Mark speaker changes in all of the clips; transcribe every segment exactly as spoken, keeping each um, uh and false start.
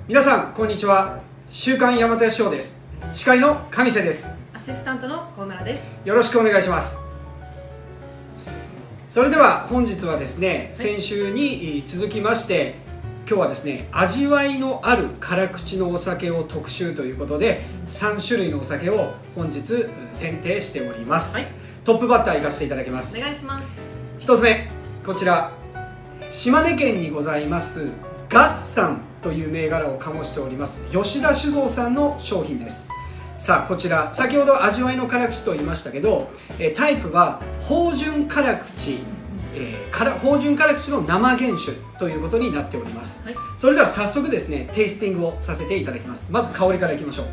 Speaker 1: 皆さんこんにちは。週刊大和屋ショーです。司会の上瀬です。
Speaker 2: アシスタントの小村です。
Speaker 1: よろしくお願いします。それでは本日はですね、はい、先週に続きまして今日はですね、味わいのある辛口のお酒を特集ということでさん種類のお酒を本日選定しております。はい、トップバッター行かせていただきます。
Speaker 2: お願いします。
Speaker 1: ひとつめ、こちら島根県にございますガッサンという銘柄を醸しております吉田酒造さんの商品です。さあこちら先ほど味わいの辛口と言いましたけど、タイプは芳醇辛口、えー、から芳醇辛口の生原酒ということになっております。はい、それでは早速ですねテイスティングをさせていただきます。まず香りからいきましょう。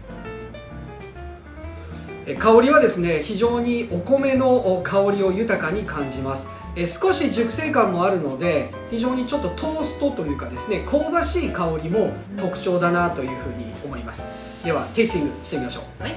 Speaker 1: え香りはですね非常にお米の香りを豊かに感じます。え少し熟成感もあるので非常にちょっとトーストというかですね香ばしい香りも特徴だなというふうに思います。ではテイスティングしてみましょう。はい、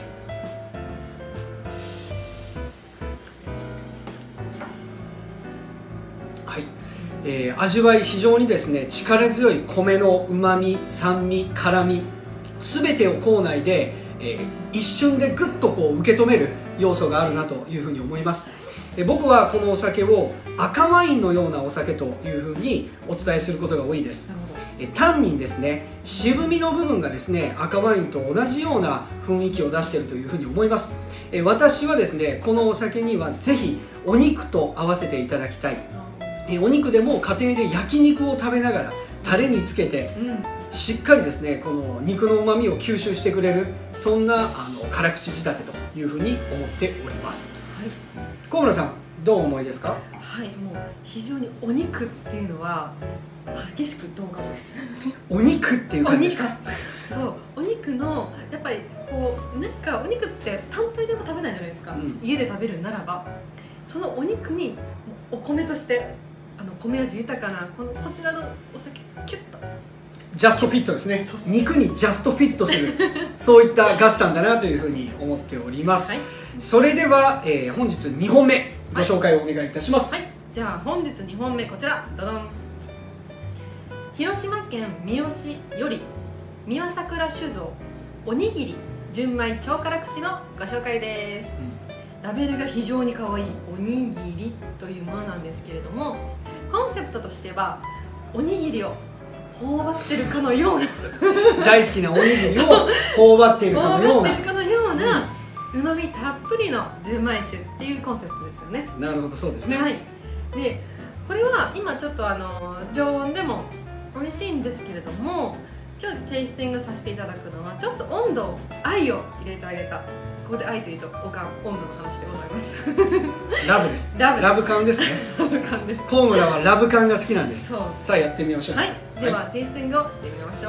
Speaker 1: はい、えー、味わい非常にですね力強い米のうまみ、酸味、辛み全てを口内で、えー、一瞬でぐっとこう受け止める要素があるなというふうに思います。僕はこのお酒を赤ワインのようなお酒というふうにお伝えすることが多いです。タンニンですね、渋みの部分がですね赤ワインと同じような雰囲気を出しているというふうに思います。私はですねこのお酒にはぜひお肉と合わせていただきたい。お肉でも家庭で焼肉を食べながらタレにつけて、うん、しっかりですねこの肉のうまみを吸収してくれるそんなあの辛口仕立てというふうに思っております。はい、小村さんどうお思いですか？
Speaker 2: はい、もう非常にお肉っていうのは激しく同感です。
Speaker 1: お肉っていう感じですか？
Speaker 2: そう、お肉のやっぱりこうなんかお肉って単体でも食べないじゃないですか。うん、家で食べるならばそのお肉にお米としてあの米味豊かなこのこちらのお酒キュッと
Speaker 1: ジャストフィットですね。そうそう、肉にジャストフィットするそういったガッサンだなというふうに思っております。はい、それでは、えー、本日にほんめご紹介をお願いいたします。
Speaker 2: はい、じゃあ本日にほんめこちらドドン。広島県三次より三輪桜酒造おにぎり純米超辛口のご紹介です。うん、ラベルが非常に可愛いおにぎりというものなんですけれども、コンセプトとしてはおにぎりを頬張ってるかのような
Speaker 1: 大好きなおにぎりを頬張っているかのような
Speaker 2: 頬張ってるかのようなうまみたっぷりの純米酒っていうコンセプトですよね。
Speaker 1: なるほど、そうですね。
Speaker 2: はい、でこれは今ちょっとあの常温でも美味しいんですけれども、今日テイスティングさせていただくのはちょっと温度を愛を入れてあげた、ここで愛というとおかん温度の話でございます
Speaker 1: ラブです。
Speaker 2: ラブです。
Speaker 1: ラブ感ですね。
Speaker 2: ラブ感です。
Speaker 1: コウムラはラブ感が好きなんです。
Speaker 2: そう、
Speaker 1: さあやってみましょう。
Speaker 2: はい、では、はい、テイスティングをしてみましょう。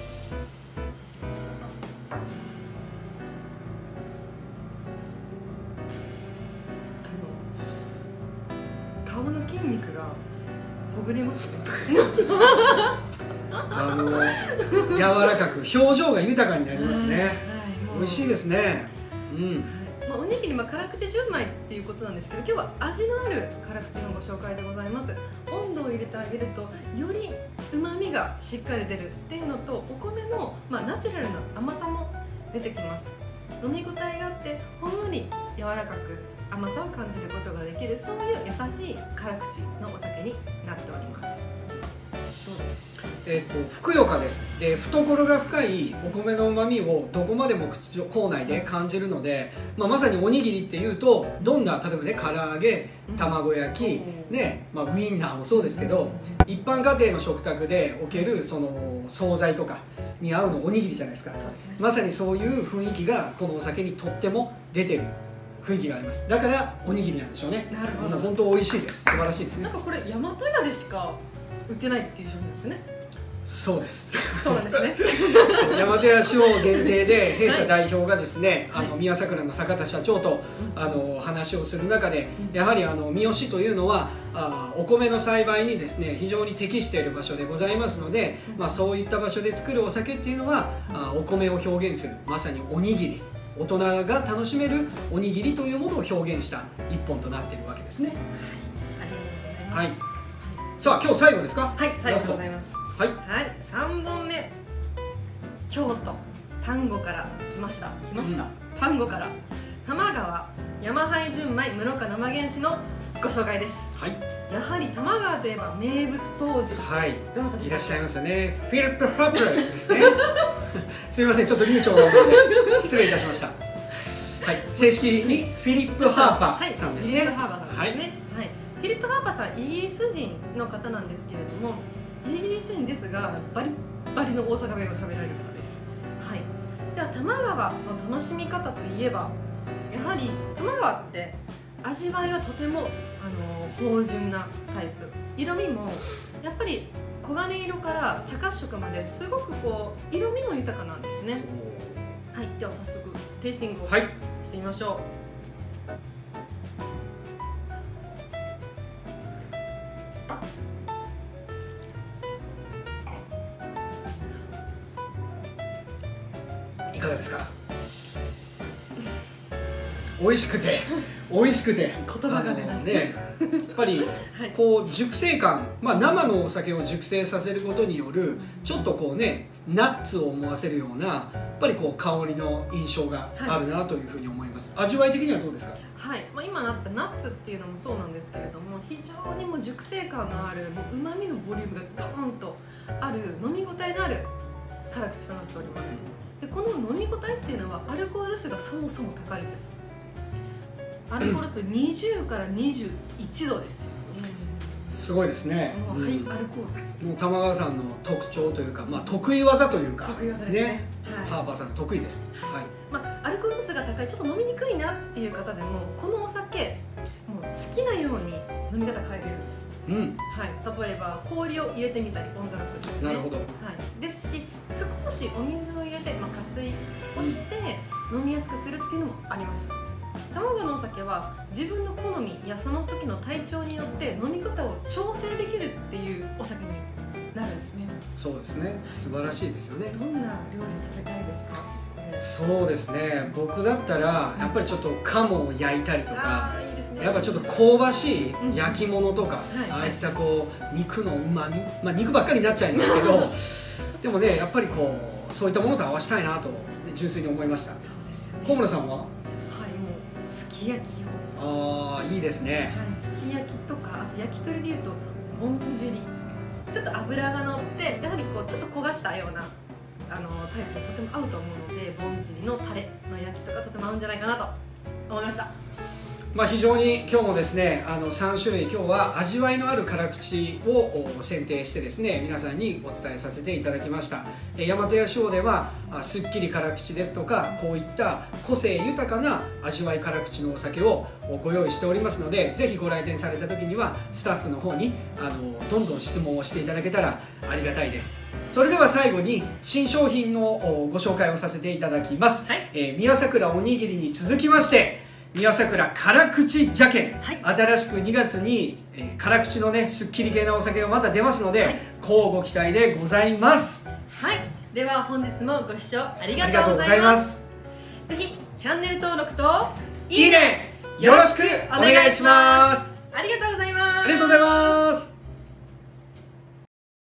Speaker 2: 顔の筋肉がほぐれますね
Speaker 1: あの柔らかく表情が豊かになりますね。はい、美味しいですね。うん。
Speaker 2: はい、まあ、おにぎり、まあ、辛口純米っていうことなんですけど、今日は味のある辛口のご紹介でございます。温度を入れてあげるとよりうまみがしっかり出るっていうのと、お米の、まあ、ナチュラルな甘さも出てきます。飲み応えがあってほんのり柔らかく甘さを感じることができる、そういう優しい辛口のお酒になっております。どうですか？
Speaker 1: えっとふくよかです。で懐が深いお米の旨味をどこまでも口口内で感じるので、まあ、まさにおにぎりっていうとどんな例えばね唐揚げ、卵焼き、ねまあ、ウインナーもそうですけど、一般家庭の食卓でおけるその惣菜とかに合うのおにぎりじゃないですか。そうですね、まさにそういう雰囲気がこのお酒にとっても出てる雰囲気があります。だからおにぎりなんでしょうね。なるほど。本当美味しいです。素晴らしいですね。
Speaker 2: なんかこれ大和屋でしか売ってないっていう商品ですね。
Speaker 1: そうです。
Speaker 2: そうなんですね。
Speaker 1: 大和屋酒造限定で弊社代表がですね、はい、あの宮桜の坂田社長と、あの話をする中で、やはりあの三好というのはあお米の栽培にですね非常に適している場所でございますので、まあ、そういった場所で作るお酒っていうのはあお米を表現するまさにおにぎり、大人が楽しめるおにぎりというものを表現した一本となっているわけですね。はい、ありがとうございます。はい、さあ今日最後ですか？
Speaker 2: はい、最後でございます。はい、はい、さんぼんめ京都丹後から来ました来ました、うん、丹後から玉川山灰純米室賀生原酒のご紹介です。
Speaker 1: はい、
Speaker 2: やはり玉川といえば名物当時、
Speaker 1: はい、
Speaker 2: どなたでしたっけ？
Speaker 1: いらっしゃいますよね。フィリップ・ハーパーですね。すみません、ちょっと流暢なので失礼いたしました。はい、正式にフィリップ・ハーパーさんですね。
Speaker 2: フィリップ・ハーパーさんですね。はい、はい、フィリップ・ハーパーさんイギリス人の方なんですけれども、イギリス人ですがバリッバリの大阪弁を喋られる方です。はい、では玉川の楽しみ方といえば、やはり玉川って味わいはとてもあの芳醇なタイプ、色味もやっぱり黄金色から茶褐色まですごくこう色味も豊かなんですね。はい、では早速テイスティングをしてみましょう。
Speaker 1: はい、いかがですか？美味しくて美味しくて
Speaker 2: 言葉が出ない
Speaker 1: ね、やっぱりこう熟成感、まあ、生のお酒を熟成させることによるちょっとこうねナッツを思わせるようなやっぱりこう香りの印象があるなというふうに思います。はい、味わい的にはどうですか？
Speaker 2: はい、まあ、今なったナッツっていうのもそうなんですけれども、非常にもう熟成感のあるうまみのボリュームがドーンとある飲み応えのある辛口となっております。でこの飲み応えっていうのはアルコール度数がそもそも高いんです。アルコール度数にじゅうからにじゅういちどですよね。
Speaker 1: すごいですね。
Speaker 2: もうハイアルコールです。
Speaker 1: もう玉川さんの特徴というか、まあ、得意技というか、
Speaker 2: 得意技ですね。ね、
Speaker 1: はい、ハーパーさんの得意です。はい。
Speaker 2: まあ、アルコール度数が高い、ちょっと飲みにくいなっていう方でも、このお酒もう好きなように飲み方変えれるんです。
Speaker 1: うん。
Speaker 2: はい。例えば氷を入れてみたり、オンザロックですね。
Speaker 1: なるほど。はい。
Speaker 2: ですし、少しお水を入れて、まあ、加水をして飲みやすくするっていうのもあります。卵のお酒は自分の好みやその時の体調によって飲み方を調整できるっていうお酒になるんですね。
Speaker 1: そうですね、素晴らしいですよね。
Speaker 2: どんな料理食べたいです
Speaker 1: か？そうですね、僕だったらやっぱりちょっと鴨を焼いたりとか、
Speaker 2: いいですね、
Speaker 1: やっぱちょっと香ばしい焼き物とか、
Speaker 2: うんはい、
Speaker 1: ああいったこう肉のうまみ、まあ、肉ばっかりになっちゃいますけどでもね、やっぱりこうそういったものと合わせたいなと、ね、純粋に思いました。
Speaker 2: そうですよね。
Speaker 1: 小村さんは？
Speaker 2: すき焼きを、
Speaker 1: ああいいですね、
Speaker 2: はい、すき焼きとか、あと焼き鳥でいうとぼんじり、ちょっと脂が乗ってやはりこうちょっと焦がしたようなあのタイプにとても合うと思うので、ぼんじりのタレの焼きとかとても合うんじゃないかなと思いました。ま
Speaker 1: あ非常に今日もですね、あのさん種類、今日は味わいのある辛口を選定してですね、皆さんにお伝えさせていただきました。大和屋商ではすっきり辛口ですとか、こういった個性豊かな味わい辛口のお酒をご用意しておりますので、ぜひご来店された時にはスタッフの方にあのどんどん質問をしていただけたらありがたいです。それでは最後に新商品のご紹介をさせていただきます。はい、えー、宮桜おにぎりに続きまして、宮桜辛口鮭、はい、新しくにがつに、えー、辛口のねすっきり系なお酒がまた出ますので、はい、乞うご期待でございます。
Speaker 2: はい、では本日もご視聴ありがとうございます。ぜひチャンネル登録と
Speaker 1: いいねよろしくお願いします。
Speaker 2: ありがとうございます。
Speaker 1: ありがとうございます。